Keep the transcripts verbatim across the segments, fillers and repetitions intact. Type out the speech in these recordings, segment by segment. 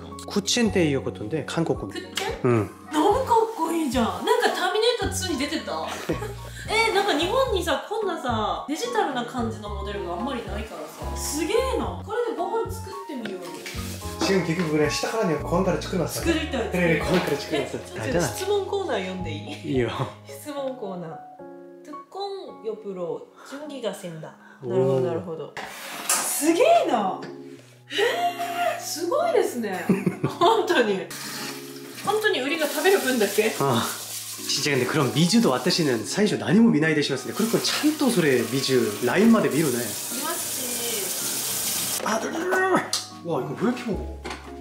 の？ クッチェンっていうことで韓国のクッチェン？ うんなんかかっこいいじゃん。なんかターミネーターツーに出てたえー、なんか日本にさこんなさデジタルな感じのモデルがあんまりないからさすげえな。これでご飯作ってみようよ。 지금 결국 그래 시작하라니 건가를 찍어놨어. 作りたい。 그래 건가를 え 찍어놨어. ちょっと 알잖아. 質問コーナー読んでいい？ 이요. 質問コーナー。トゥッコン옆으로 준비가 된다。 おーなるほどなるほど。すげえな。えー、すごいですね。本当に。本当に売りが食べる分だけ。 아 진짜 근데 그럼 미주도 와타시는 사이쇼 나니모 미나이 되시었는데 그렇고 참또 소리 미주 라인마다 미루네. いますし。 아, 와 이거 왜 이렇게 먹어?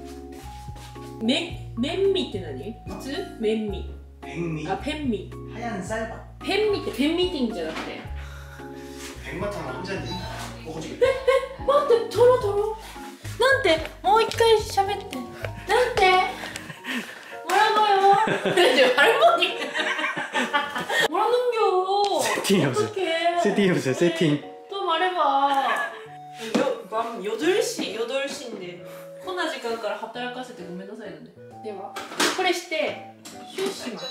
め麺味って何？普通？麺味。 백미 あ、ペンミ。 하얀 쌀밥 ペンミってペンミーティングじゃなくて。 백마탕 남자니 먹어주게. 待って、トロトロ。なんて、もう一回喋って。なんて。もらうのよ。할머니。もらうんよ。 세팅해보세요. 어떡해. 세팅해보세요. 세팅. 또 말해봐. 요, 밤 働かせてごめんなさいなんで。ではこれしてシュッします。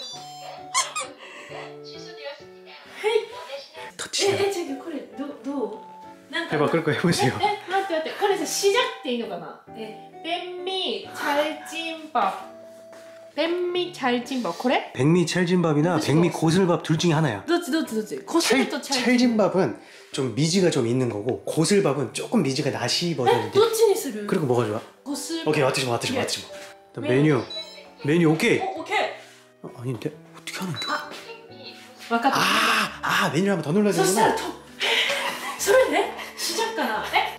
タッチしえないえ違うこれどどうなんか 해봐 그럴 거 해보세요. え待って待ってこれさ시작っていいのかな。え백미 찰진밥 백미 찰진밥これ 백미 찰진밥이나 그치? 백미 고슬밥 둘 중에 하나야. どっちどっちどっちコス 찰, ルとチャル 찰진밥은 좀 미지가 좀 있는 거고 고슬밥은 조금 미지가 나시 え 버전인데. どっちにする 그리고 뭐가 좋아? コス 오케이 맞추지 마 맞추지 마 예. 맞추지 마. 메뉴 메뉴 오케이. おオッケー 어, 아닌데 어떻게 하는 거야? 分かった 아, 아 메뉴를 한번 더 눌러야 そしたら 되는구나. とそれね시작かなえ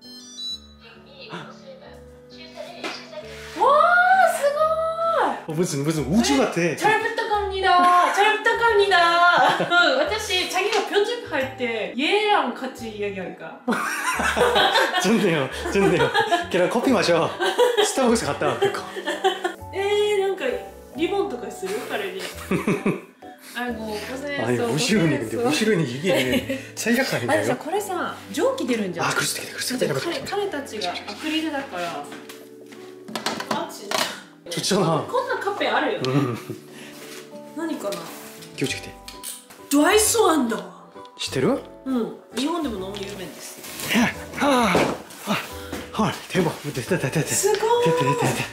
わーすごい 어, 무슨 무슨 우주 같아. 잘 부탁합니다. 잘 부탁합니다. 응, 私 자기가 편집할 때 얘랑 같이 이야기할까? 좋네요, 좋네요. 걔랑 커피 마셔. 스타벅스 갔다 와. 그거. 에, なんかリボンとかする彼に. 아이고 고생했어. 아니 무시르니 근데 무시르니 이게 생각 아니 아닌가요? さこれさ蒸気出るんじゃん. 아 그럴 수도 있겠다, 그럴 수도 있겠다. 彼彼たちがアクリルだから. 아 진짜. 좋잖아. こんなカフェあるよね. 음. 何かな? 기호치기 드라이스 완더. 知ってる? 응. 일본에も너무有名です. 아, 아, 헐 대박. 됐다 됐다 됐다. すごい. 됐다 됐다 됐다.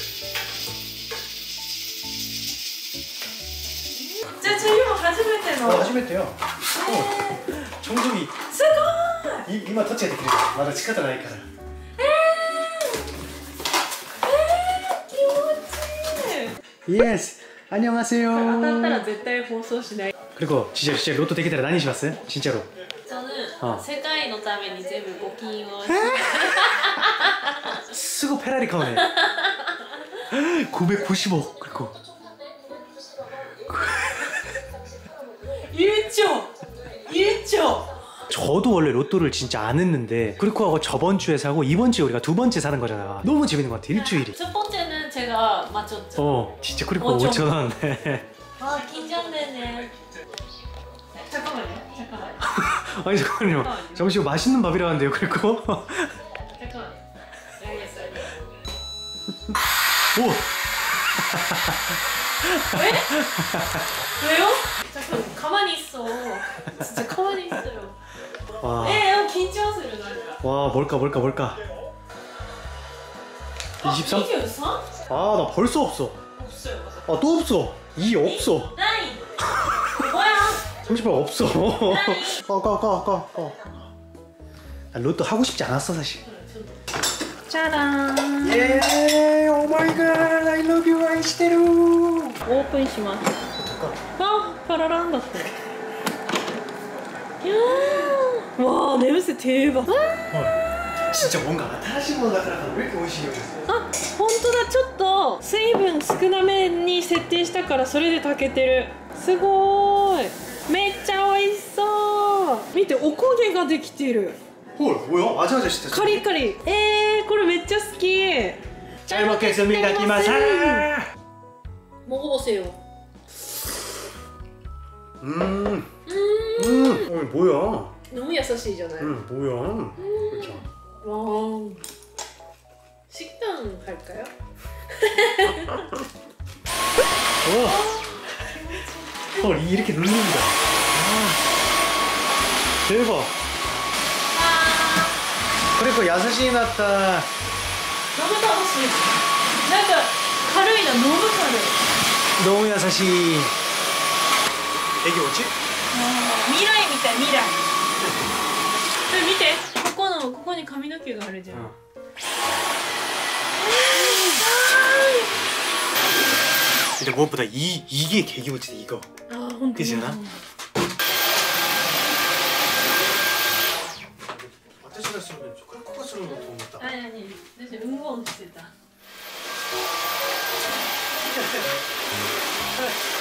じゃあ次も初めての. 어, 하시면 어, 정중히. すごい. 이 이마 터치가 되게 맞아 치카타 나니까. 예스. 안녕하세요. 当たったら絶対放送しない. 그리고 진짜 진짜 로또 되게 나니 시봤어요? 진짜로. 저는 어. 世界のために全部募金を 쓰고 페라리 카오네. 구백구십억. 그리고 일 조! 일 조! 저도 원래 로또를 진짜 안 했는데 그렇고 하고 저번 주에 사고 이번 주에 우리가 두 번째 사는 거잖아. 너무 재밌는 것 같아. 일주일이. 첫 번째는 제가 맞췄죠. 어 진짜 그리고 오천. 오천 원. 아 긴장되네. 잠깐만요. 잠깐만요. 아니 잠깐만요. 잠시만 맛있는 밥이라는데요. 그리고 잠깐만. 알겠어요. 오. 왜? 왜요? 잠깐 가만히 있어. 진짜 가만히 있어요. 와. 에, 긴장스러워 나니까. 와 뭘까 뭘까 뭘까. 이십삼? 이십삼? 아 나 벌써 없어. 없어요. 아 또 없어. 이 없어. 나인. 뭐야? 삼십팔 없어. 아까 아까 아까 아까. 나 로또 하고 싶지 않았어 사실. 짜란. 예, 오 마이 갓, I love you, Iしてる. オープンします。あ、パラランだって。いやー、わあ、냄새 대박. 진짜 뭔가新しいものだから왜 이렇게美味しいよ. あ、本当だ。ちょっと水分少なめに設定したからそれで炊けてる。すごーい。めっちゃ美味しそう。見て、おこげができてる。 헐, 뭐야? 맞아, 맞아, 진짜. カリカリ。えー、これめっちゃ好き。 잘 먹겠습니다, 기마사. 먹어보세요. 음, 음, 어, 뭐야? 너무 優しいじゃない? 음, 뭐야? 그렇죠. 와. 식당 갈까요? 와, 헐, 이렇게 눌린다. 아, 대박. 그리고 야사시 나타. 너무楽しい. 뭔가 軽いな. 너무 軽い. 너무 야사시. 애기 뭐지? 미라이 みたい, 미라이. これ見て. ここのここに髪の毛があるじゃん. 어. 근데 무엇보다 이 이게 개기모치다 이거. 아, 혼자. 그지 나? 私がするのにこれここがするのと思った。 あ、いやいや、私うんごんしてた。